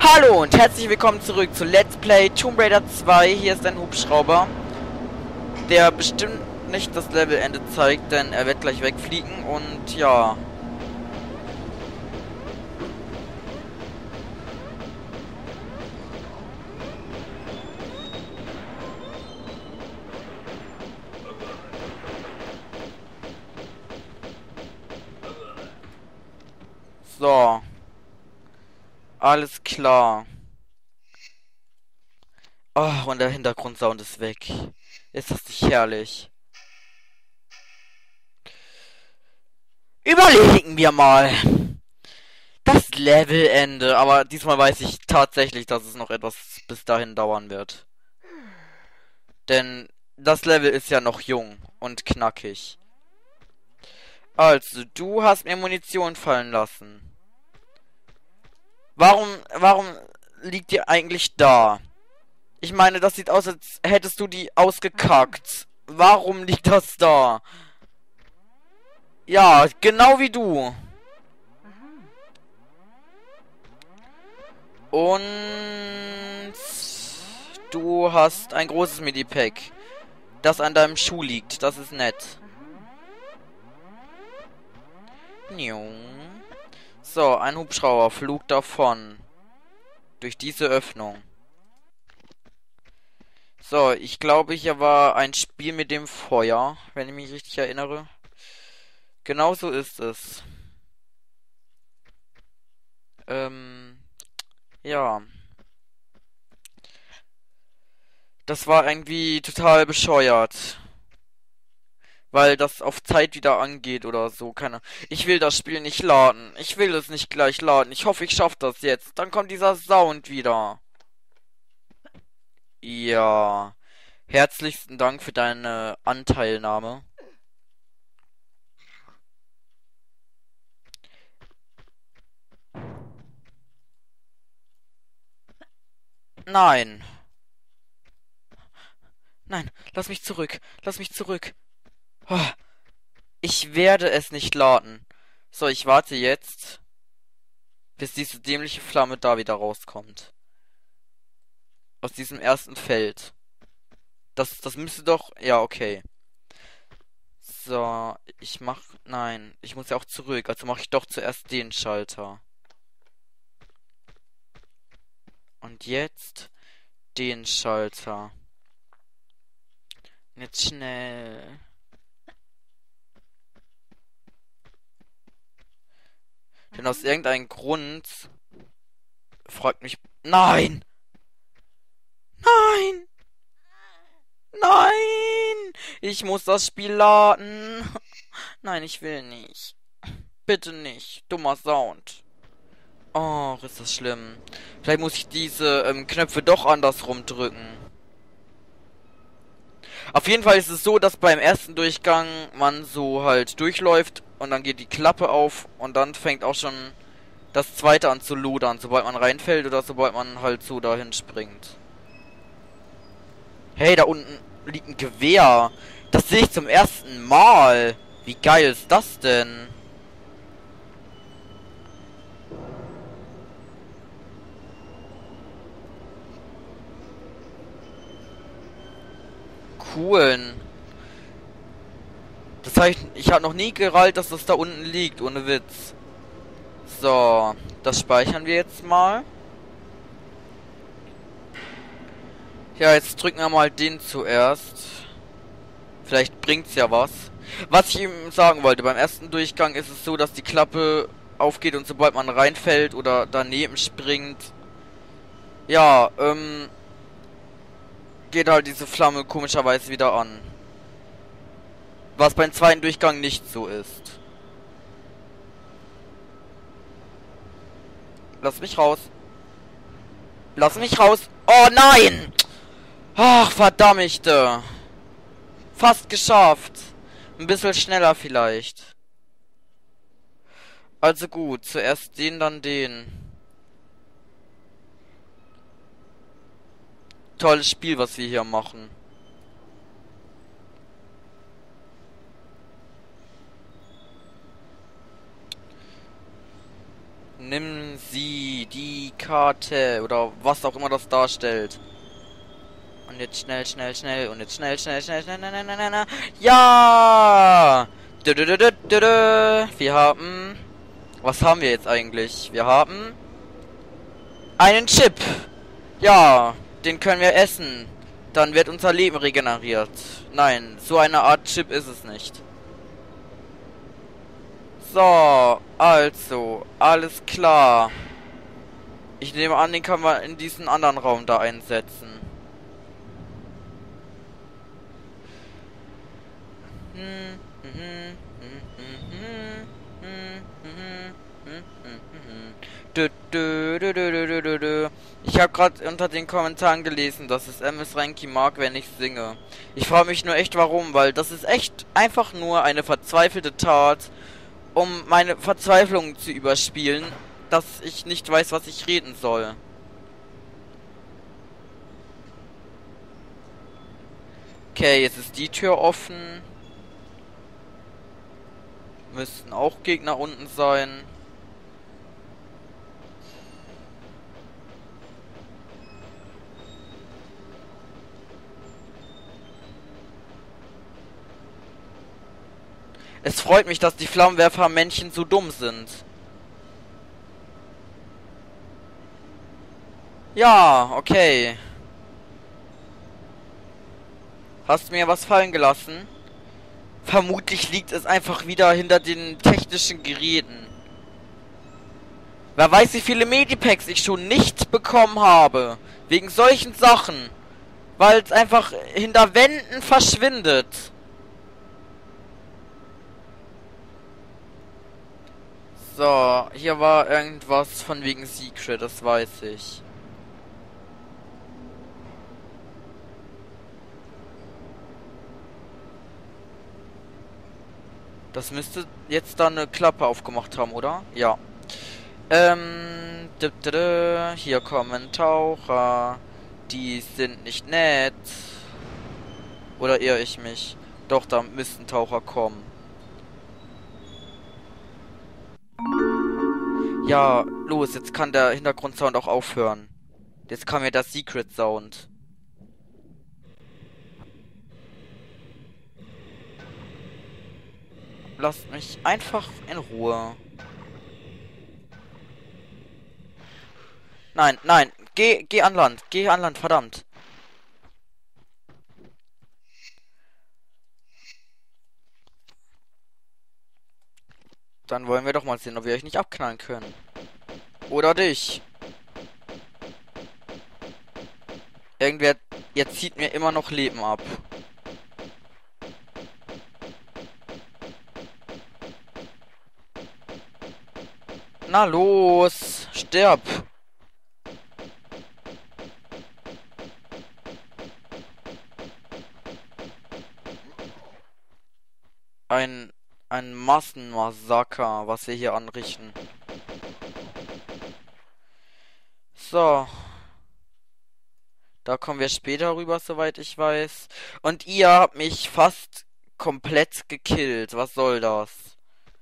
Hallo und herzlich willkommen zurück zu Let's Play Tomb Raider 2. Hier ist ein Hubschrauber, der bestimmt nicht das Levelende zeigt, denn er wird gleich wegfliegen und ja. So. Alles klar. Oh, und der Hintergrundsound ist weg. Ist das nicht herrlich? Überlegen wir mal. Das Levelende. Aber diesmal weiß ich tatsächlich, dass es noch etwas bis dahin dauern wird. Denn das Level ist ja noch jung und knackig. Also, du hast mir Munition fallen lassen. Warum liegt die eigentlich da? Ich meine, das sieht aus, als hättest du die ausgekackt. Warum liegt das da? Ja, genau wie du. Und du hast ein großes Medipack, das an deinem Schuh liegt. Das ist nett. So, ein Hubschrauber flog davon. Durch diese Öffnung. So, ich glaube, hier war ein Spiel mit dem Feuer, wenn ich mich richtig erinnere. Genau so ist es. Ja. Das war irgendwie total bescheuert. Weil das auf Zeit wieder angeht oder so. Keine. Ich will das Spiel nicht laden. Ich will es nicht gleich laden. Ich hoffe, ich schaffe das jetzt. Dann kommt dieser Sound wieder. Ja. Herzlichsten Dank für deine Anteilnahme. Nein. Nein, lass mich zurück. Lass mich zurück. Oh, ich werde es nicht laden. So, ich warte jetzt, bis diese dämliche Flamme da wieder rauskommt. Aus diesem ersten Feld. Das müsste doch... Ja, okay. So, ich mach... Nein, ich muss ja auch zurück. Also mache ich doch zuerst den Schalter. Und jetzt den Schalter. Jetzt schnell. Denn aus irgendeinem Grund fragt mich... Nein! Nein! Nein! Ich muss das Spiel laden. Nein, ich will nicht. Bitte nicht. Dummer Sound. Oh, ist das schlimm. Vielleicht muss ich diese Knöpfe doch andersrum drücken. Auf jeden Fall ist es so, dass beim ersten Durchgang man so halt durchläuft und dann geht die Klappe auf und dann fängt auch schon das zweite an zu lodern, sobald man reinfällt oder sobald man halt so dahin springt. Hey, da unten liegt ein Gewehr. Das sehe ich zum ersten Mal. Wie geil ist das denn? Cool. Das heißt, ich habe noch nie gerallt, dass das da unten liegt, ohne Witz. So, das speichern wir jetzt mal. Ja, jetzt drücken wir mal den zuerst. Vielleicht bringt's ja was. Was ich ihm sagen wollte, beim ersten Durchgang ist es so, dass die Klappe aufgeht und sobald man reinfällt oder daneben springt, ja, geht halt diese Flamme komischerweise wieder an. Was beim zweiten Durchgang nicht so ist. Lass mich raus. Lass mich raus. Oh nein! Ach, verdammte. Fast geschafft. Ein bisschen schneller vielleicht. Also gut, zuerst den, dann den. Tolles Spiel, was wir hier machen. Nimm sie, die Karte oder was auch immer das darstellt. Und jetzt schnell, schnell, schnell. Und jetzt schnell, schnell, schnell, schnell, schnell, schnell, schnell. Ja! Wir haben... Was haben wir jetzt eigentlich? Wir haben... einen Chip. Ja, den können wir essen. Dann wird unser Leben regeneriert. Nein, so eine Art Chip ist es nicht. So, also, alles klar. Ich nehme an, den kann man in diesen anderen Raum da einsetzen. Ich habe gerade unter den Kommentaren gelesen, dass es MS Renki mag, wenn ich singe. Ich frage mich nur echt warum, weil das ist echt einfach nur eine verzweifelte Tat, um meine Verzweiflung zu überspielen, dass ich nicht weiß, was ich reden soll. Okay, jetzt ist die Tür offen. Müssten auch Gegner unten sein. Es freut mich, dass die Flammenwerfer-Männchen so dumm sind. Ja, okay. Hast du mir was fallen gelassen? Vermutlich liegt es einfach wieder hinter den technischen Geräten. Wer weiß, wie viele Medipacks ich schon nicht bekommen habe. Wegen solchen Sachen. Weil es einfach hinter Wänden verschwindet. So, hier war irgendwas von wegen Secret, das weiß ich. Das müsste jetzt da eine Klappe aufgemacht haben, oder? Ja. Hier kommen Taucher. Die sind nicht nett. Oder irre ich mich? Doch, da müssten Taucher kommen. Ja, los, jetzt kann der Hintergrundsound auch aufhören. Jetzt kam mir der Secret Sound. Lasst mich einfach in Ruhe. Nein, nein, geh an Land, verdammt. Dann wollen wir doch mal sehen, ob wir euch nicht abknallen können. Oder dich. Irgendwer, jetzt zieht mir immer noch Leben ab. Na los, stirb. Ein Massenmassaker, was wir hier anrichten. So. Da kommen wir später rüber, soweit ich weiß. Und ihr habt mich fast komplett gekillt. Was soll das?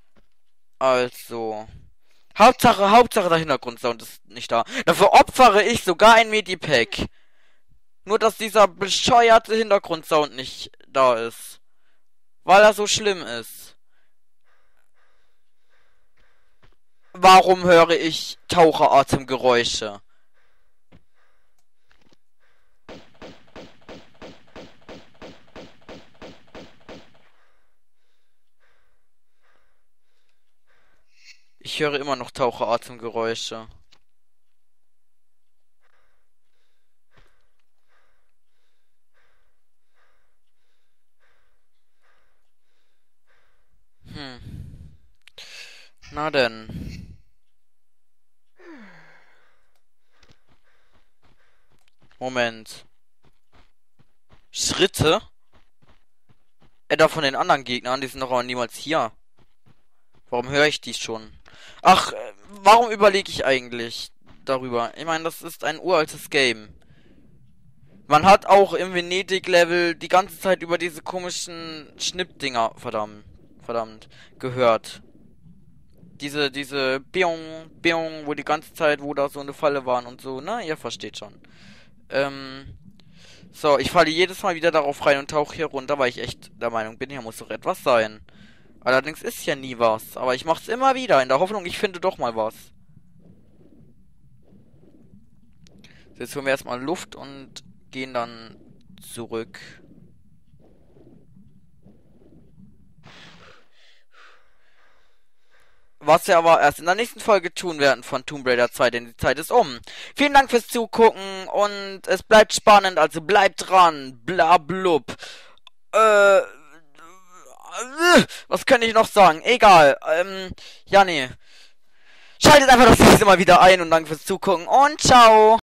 Also. Hauptsache der Hintergrundsound ist nicht da. Dafür opfere ich sogar ein Medipack. Nur, dass dieser bescheuerte Hintergrundsound nicht da ist. Weil er so schlimm ist. Warum höre ich Taucheratemgeräusche? Ich höre immer noch Taucheratemgeräusche. Na denn. Moment. Schritte? Etwa von den anderen Gegnern, die sind doch auch niemals hier. Warum höre ich die schon? Ach, warum überlege ich eigentlich darüber? Ich meine, das ist ein uraltes Game. Man hat auch im Venedig-Level die ganze Zeit über diese komischen Schnippdinger, verdammt, gehört. diese Biong, Biong, wo die ganze Zeit, wo da so eine Falle waren und so, ne? Ihr versteht schon. So, ich falle jedes Mal wieder darauf rein und tauche hier runter, weil ich echt der Meinung bin, hier muss doch etwas sein. Allerdings ist ja nie was, aber ich mach's immer wieder, in der Hoffnung, ich finde doch mal was. So, jetzt holen wir erstmal Luft und gehen dann zurück. Was wir aber erst in der nächsten Folge tun werden von Tomb Raider 2, denn die Zeit ist um. Vielen Dank fürs Zugucken und es bleibt spannend, also bleibt dran. Blablub. Was könnte ich noch sagen? Egal. Ja, nee. Schaltet einfach das nächste Mal wieder ein und danke fürs Zugucken und ciao.